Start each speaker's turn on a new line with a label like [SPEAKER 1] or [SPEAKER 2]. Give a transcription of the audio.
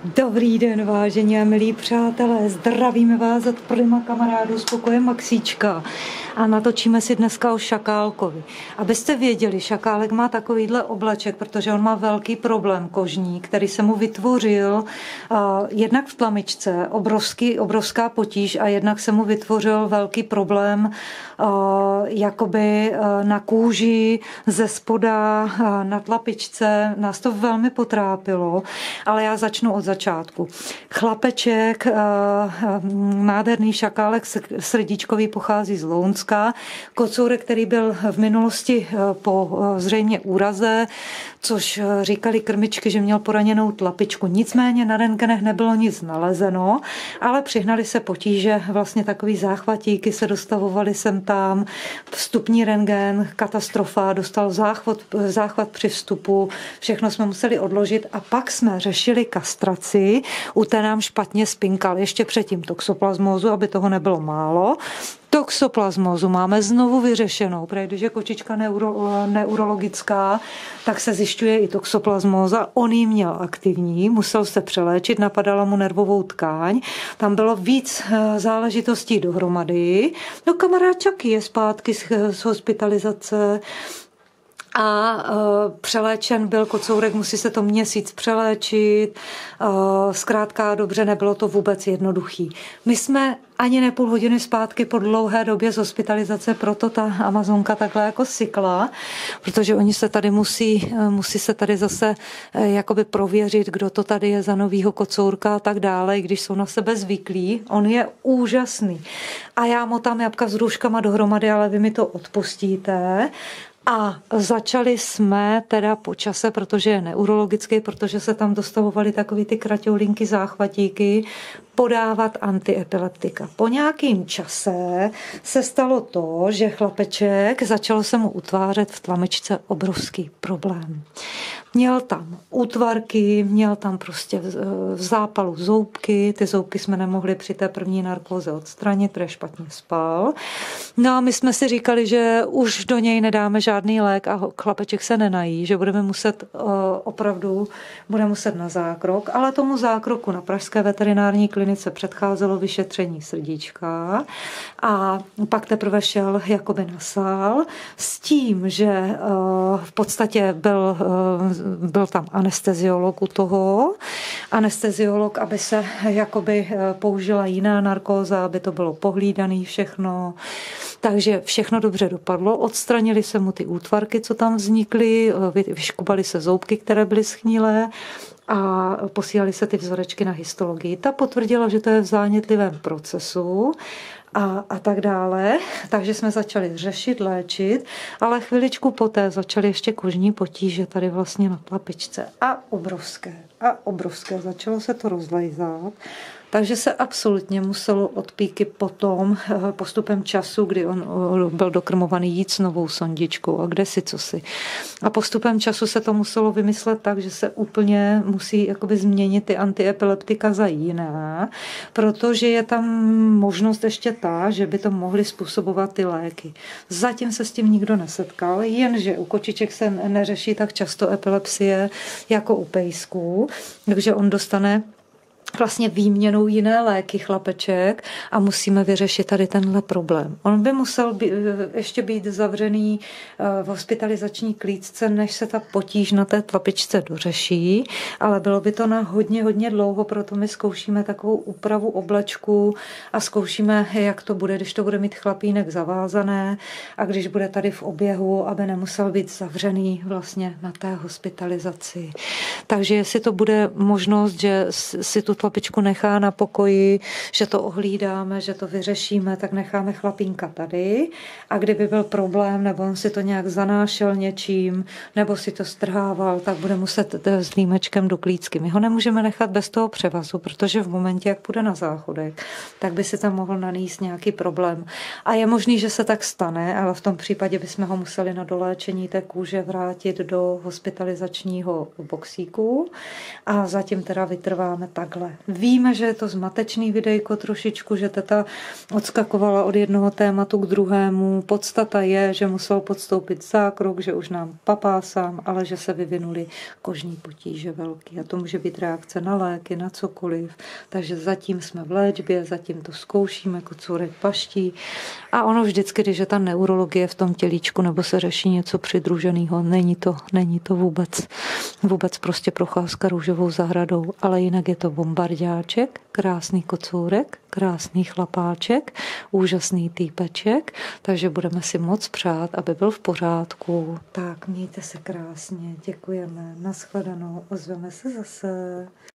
[SPEAKER 1] Dobrý den, vážení a milí přátelé, zdravíme vás od Prima kamarádů z pokoje Maxíčka a natočíme si dneska o šakálkovi. Abyste věděli, šakálek má takovýhle obleček, protože on má velký problém kožní, který se mu vytvořil jednak v tlamičce, obrovská potíž, a jednak se mu vytvořil velký problém jakoby na kůži, ze spoda, na tlapičce. Nás to velmi potrápilo, ale já začnu od začátku. Chlapeček, nádherný šakálek srdíčkový, pochází z Lounska. Kocourek, který byl v minulosti po zřejmě úraze, což říkali krmičky, že měl poraněnou tlapičku. Nicméně na rentgenech nebylo nic nalezeno, ale přihnali se potíže, vlastně takový záchvatíky se dostavovaly sem tam, vstupní rentgen, katastrofa, dostal záchvat při vstupu, všechno jsme museli odložit a pak jsme řešili kastraci, u té nám špatně spinkal, ještě předtím toxoplasmózu, aby toho nebylo málo. Toxoplasmózu máme znovu vyřešenou, protože když je kočička neurologická, tak se zjišťuje i toxoplasmóza. On ji měl aktivní, musel se přeléčit, napadala mu nervovou tkáň, tam bylo víc záležitostí dohromady. No kamarád Čaky je zpátky z hospitalizace, a přeléčen byl kocourek, musí se to měsíc přeléčit, zkrátka dobře, nebylo to vůbec jednoduchý. My jsme ani ne půl hodiny zpátky po dlouhé době z hospitalizace, proto ta Amazonka takhle jako sykla, protože oni se tady musí se tady zase jakoby prověřit, kdo to tady je za novýho kocourka a tak dále, když jsou na sebe zvyklí. On je úžasný. A já motám jabka s růžkama dohromady, ale vy mi to odpustíte. A začali jsme teda po čase, protože je neurologický, protože se tam dostavovaly takový ty kraťoulinky, záchvatíky, podávat antiepileptika. Po nějakým čase se stalo to, že chlapeček, začalo se mu utvářet v tlamičce obrovský problém. Měl tam útvarky, měl tam prostě v zápalu zoubky, ty zoubky jsme nemohli při té první narkóze odstranit, protože špatně spal. No a my jsme si říkali, že už do něj nedáme žádný lék a chlapeček se nenají, že budeme muset na zákrok, ale tomu zákroku na pražské veterinární klinice předcházelo vyšetření srdíčka a pak teprve šel jakoby na sál s tím, že v podstatě byl tam anesteziolog u toho. Anesteziolog, aby se jakoby použila jiná narkóza, aby to bylo pohlídané všechno. Takže všechno dobře dopadlo. Odstranili se mu ty útvarky, co tam vznikly, vyškubaly se zoubky, které byly schnilé a posílali se ty vzorečky na histologii. Ta potvrdila, že to je v zánětlivém procesu a tak dále. Takže jsme začali řešit, léčit, ale chviličku poté začaly ještě kožní potíže tady vlastně na tlapičce. A obrovské. Začalo se to rozlejzat. Takže se absolutně muselo od píky potom postupem času, kdy on byl dokrmovaný, jít s novou sondičkou a kde si, co si. A postupem času se to muselo vymyslet tak, že se úplně musí jakoby změnit ty antiepileptika za jiné, protože je tam možnost ještě ta, že by to mohly způsobovat ty léky. Zatím se s tím nikdo nesetkal, jenže u kočiček se neřeší tak často epilepsie jako u pejsků, takže on dostane vlastně výměnou jiné léky chlapeček a musíme vyřešit tady tenhle problém. On by musel ještě být zavřený v hospitalizační klíčce, než se ta potíž na té tlapičce dořeší, ale bylo by to na hodně dlouho, proto my zkoušíme takovou úpravu oblečku a zkoušíme, jak to bude, když to bude mít chlapínek zavázané a když bude tady v oběhu, aby nemusel být zavřený vlastně na té hospitalizaci. Takže jestli to bude možnost, že si tu tlapičku nechá na pokoji, že to ohlídáme, že to vyřešíme, tak necháme chlapínka tady a kdyby byl problém, nebo on si to nějak zanášel něčím, nebo si to strhával, tak bude muset s límečkem do klícky. My ho nemůžeme nechat bez toho převazu, protože v momentě, jak půjde na záchodek, tak by si tam mohl nanést nějaký problém. A je možný, že se tak stane, ale v tom případě bychom ho museli na doléčení té kůže vrátit do hospitalizačního boxíku a zatím teda vytrváme takhle. víme, že je to zmatečný videjko trošičku, že teta odskakovala od jednoho tématu k druhému. Podstata je, že musel podstoupit zákrok, že už nám papá sám, ale že se vyvinuly kožní potíže velký. A to může být reakce na léky, na cokoliv. Takže zatím jsme v léčbě, zatím to zkoušíme, kocourek paští. A ono vždycky, když je ta neurologie v tom tělíčku nebo se řeší něco přidruženého, není to vůbec prostě procházka růžovou zahradou, ale jinak je to bombardáček, krásný kocourek, krásný chlapáček, úžasný týpeček, takže budeme si moc přát, aby byl v pořádku. Tak, mějte se krásně, děkujeme, nashledanou, ozveme se zase.